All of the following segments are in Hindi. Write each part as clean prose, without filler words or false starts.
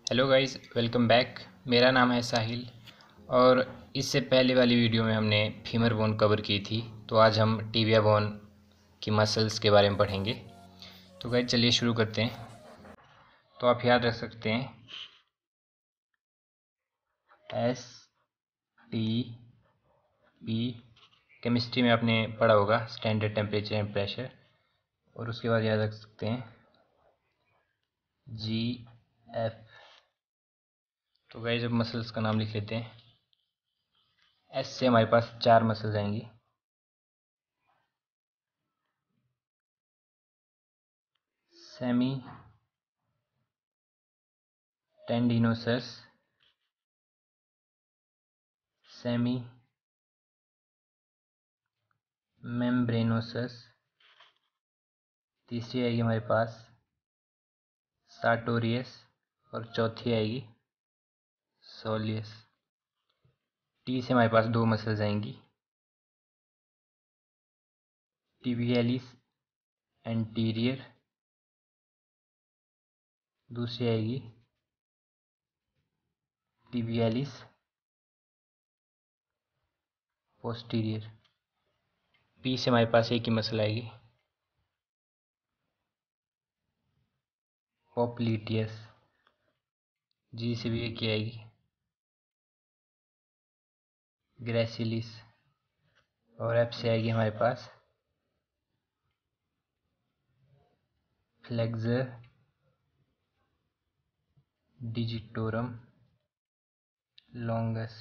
Hello guys, welcome back. मेरा नाम है साहिल और इससे पहले वाली वीडियो में हमने फीमर बोन कवर की थी। तो आज हम टिबिया बोन की मसल्स के बारे में पढ़ेंगे। तो गाइस चलिए शुरू करते हैं। तो आप याद रख सकते हैं एस टी पी। केमिस्ट्री में आपने पढ़ा होगा स्टैंडर्ड टेम्परेचर एंड प्रेशर। और उसके बाद याद रख सकते हैं जी एफ। तो गाइस अब मसल्स का नाम लिख लेते हैं। एस से हमारे पास 4 मसल्स आएंगी। सेमी टेंडिनोसस, सेमी मेम्ब्रेनोसस, तीसरी आएगी हमारे पास सार्टोरियस और चौथी आएगी सोलियस। टी से हमारे पास 2 मसल्स आएंगी, टिबियालिस एंटीरियर, दूसरी आएगी टिबियालिस पोस्टीरियर। पी से हमारे पास एक ही मसल आएगी पोप्लीटियस। जी से भी एक ही आएगी ग्रेसिलिस। और एफ से आएगी हमारे पास फ्लेक्सर डिजिटोरम लॉन्गस।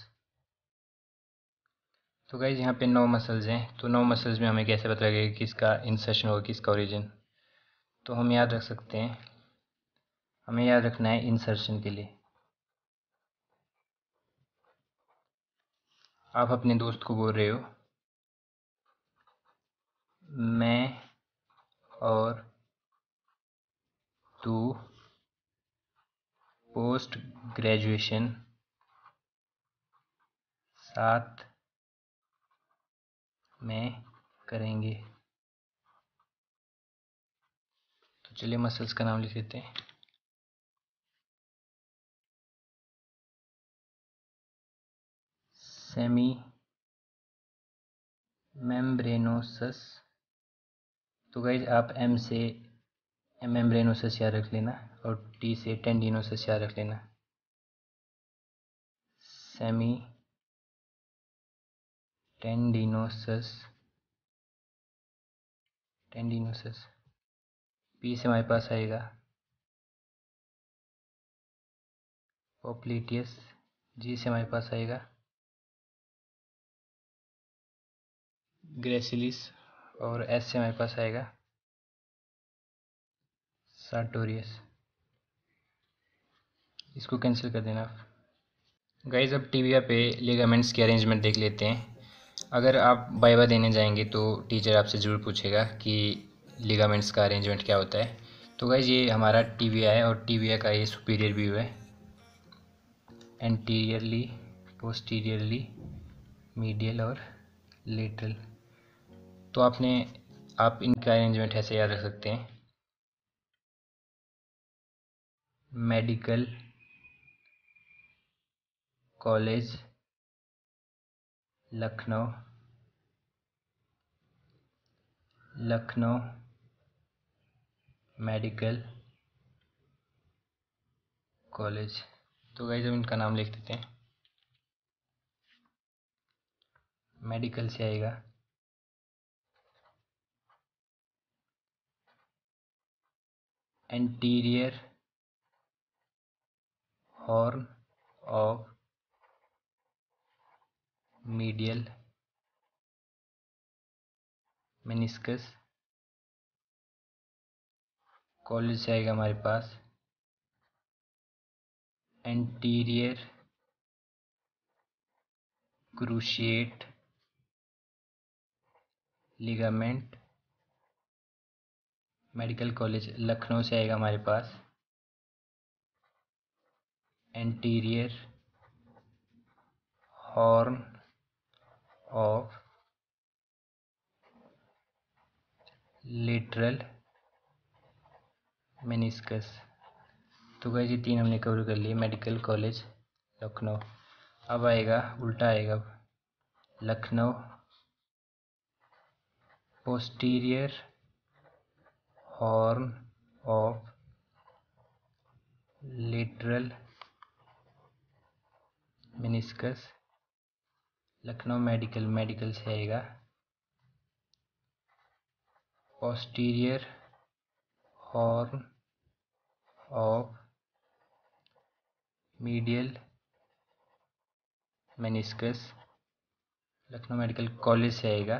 तो गाइज यहाँ पे 9 मसल्स हैं। तो 9 मसल्स में हमें कैसे पता लगेगा किसका इंसर्शन होगा, किसका ओरिजिन। तो हम याद रख सकते हैं, हमें याद रखना है इंसर्शन के लिए। आप अपने दोस्त को बोल रहे हो मैं और तू पोस्ट ग्रेजुएशन साथ में करेंगे। तो चलिए मसल्स का नाम लिख लेते हैं। Semi membranosus. तो गाइज आप एम से मेम्ब्रेनोसस याद रख लेना और टी से टेंडिनोसस याद रख लेना। सेमी टेंडिनोसस टेंडिनोसस। पी से हमारे पास आएगा पोप्लीटियस। जी से हमारे पास आएगा ग्रेसिलिस और एस से हमारे पास आएगा सार्टोरियस। इसको कैंसिल कर देना आप। गाइज अब टिबिया पे लिगामेंट्स की अरेंजमेंट देख लेते हैं। अगर आप वाइवा देने जाएंगे तो टीचर आपसे ज़रूर पूछेगा कि लिगामेंट्स का अरेंजमेंट क्या होता है। तो गाइज ये हमारा टिबिया है और टिबिया का ये सुपीरियर व्यू है, एंटीरियरली, पोस्टीरियरली, मीडियल और लेटरल। तो आप इनका अरेंजमेंट ऐसे याद रख सकते हैं। Medical college Lucknow, Lucknow medical college. तो गाइस हम इनका नाम लिख देते हैं। मेडिकल से आएगा anterior horn of medial meniscus. College से आएगा हमारे पास anterior cruciate ligament. Medical college Lucknow से आएगा हमारे पास anterior horn of lateral meniscus. तो गाइस ये 3 हमने कवर कर लिए। Medical college Lucknow. अब आएगा उल्टा आएगा Lucknow posterior horn of lateral meniscus. Lucknow medical से आएगा posterior horn of medial meniscus. Lucknow medical college से आएगा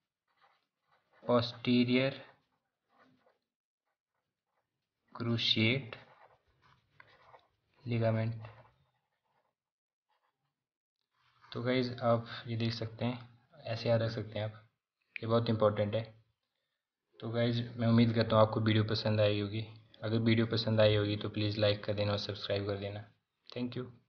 पोस्टीरियर क्रूशिएट लिगामेंट। तो गाइज आप ये देख सकते हैं, ऐसे याद रख सकते हैं आप, ये बहुत इंपॉर्टेंट है। तो गाइज मैं उम्मीद करता हूँ आपको वीडियो पसंद आई होगी। अगर वीडियो पसंद आई होगी तो प्लीज़ लाइक कर देना और सब्सक्राइब कर देना। Thank you.